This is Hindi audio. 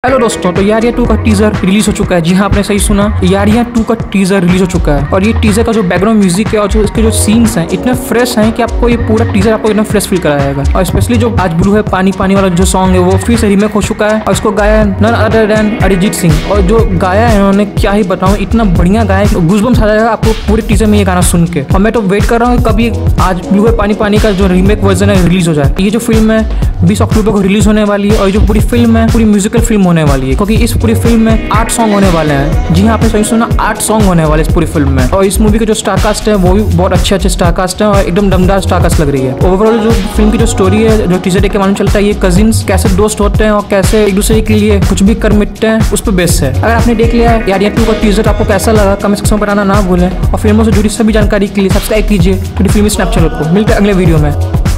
हेलो दोस्तों, तो यारियां 2 का टीजर रिलीज हो चुका है। जी हाँ, आपने सही सुना, यारियां 2 का टीजर रिलीज हो चुका है। और ये टीजर का जो बैकग्राउंड म्यूजिक है और जो इसके जो सीन्स हैं इतने फ्रेश हैं कि आपको ये पूरा टीजर आपको एकदम फ्रेश फील कराएगा। और स्पेशली जो आज ब्लू है पानी पानी वाला जो सॉन्ग है वो फिर से रीमेक हो चुका है और इसको गाया है none other than Arijit Singh. और जो गाया है उन्होंने क्या ही बताऊं, इतना बढ़िया गाया है, गूज़बम्स आ जाएगा आपको पूरे टीजर में ये गाना सुन के। और मैं तो वेट कर रहा हूँ कभी आज ब्लू है पानी पानी का जो रीमेक वर्जन है रिलीज हो जाए। ये जो फिल्म है 20 अक्टूबर को रिलीज होने वाली है और ये जो पूरी फिल्म है पूरी म्यूजिकल फिल्म होने वाली है, क्योंकि इस पूरी फिल्म में 8 सॉन्ग होने वाले हैं। जी हाँ, आपने सही सुना, 8 सॉन्ग होने वाले इस पूरी फिल्म में। और इस मूवी के जो स्टारकास्ट है वो भी बहुत अच्छे स्टारकास्ट है और एकदम दमदार स्टारकास्ट लग रही है। ओवरऑल जो फिल्म की जो स्टोरी है, जो टीजर देख के मालूम चलता है ये कजिन्स कैसे दोस्त होते हैं और कैसे एक दूसरे के लिए कुछ भी कर मिटते हैं, उस पर बेस्ड है। अगर आपने देख लिया है यारियां 2 का टीजर आपको कैसा लगा कमेंट सेक्शन में बताना ना भूलें। और फिल्मों से जुड़ी सभी जानकारी के लिए सब्सक्राइब कीजिए फिल्मी स्नैप चैनल को। मिलते हैं अगले वीडियो में।